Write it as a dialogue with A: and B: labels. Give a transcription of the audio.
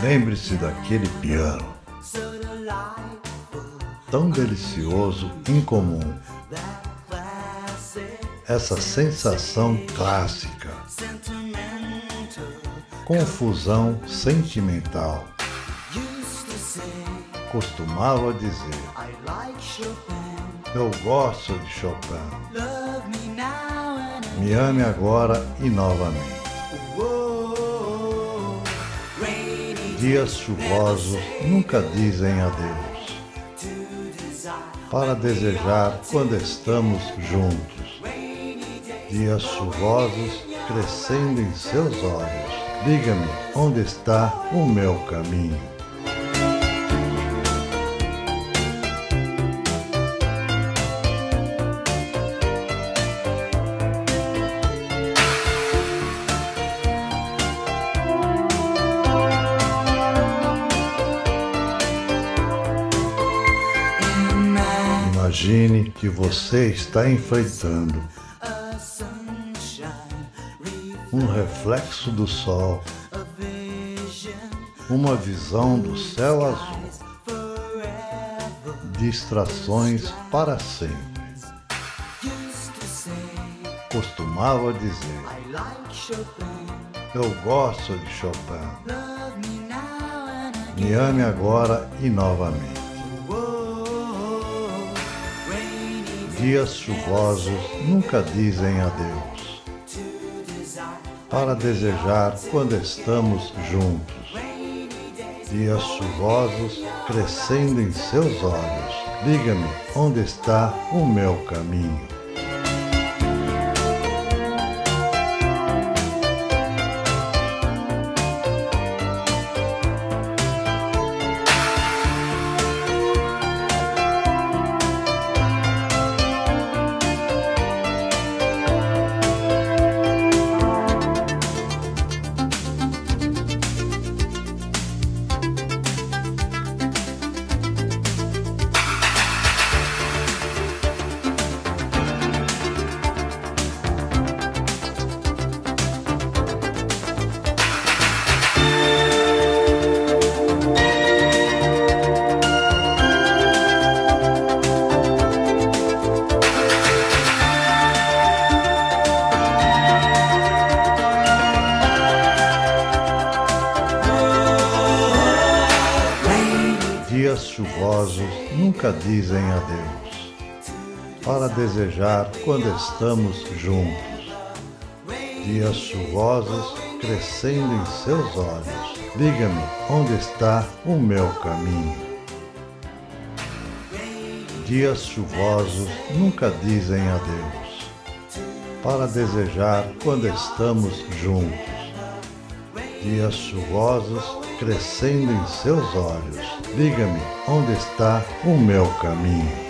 A: Lembre-se daquele piano, tão delicioso, incomum. Essa sensação clássica, confusão sentimental. Costumava dizer: eu gosto de Chopin. Me ame agora e novamente. Dias chuvosos nunca dizem adeus, para desejar quando estamos juntos. Dias chuvosos crescendo em seus olhos. Diga-me onde está o meu caminho. Imagine que você está enfrentando um reflexo do sol, uma visão do céu azul, distrações para sempre. Costumava dizer: eu gosto de Chopin. Me ame agora e novamente. Dias chuvosos nunca dizem adeus, para desejar quando estamos juntos. Dias chuvosos crescendo em seus olhos. Diga-me onde está o meu caminho. Dias chuvosos nunca dizem adeus, para desejar quando estamos juntos. Dias chuvosos crescendo em seus olhos. Diga-me onde está o meu caminho. Dias chuvosos nunca dizem adeus, para desejar quando estamos juntos. Dias chuvosos crescendo em seus olhos. Diga-me onde está o meu caminho.